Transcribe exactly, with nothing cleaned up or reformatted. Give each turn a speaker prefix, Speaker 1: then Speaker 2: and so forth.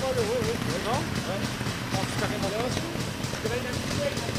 Speaker 1: pas, là, oui, oui. Non? Ouais. On se carrément là.